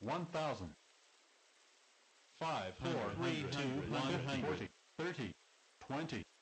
1,000. 5, 4, 3, 2, 100, 40, 30, 20.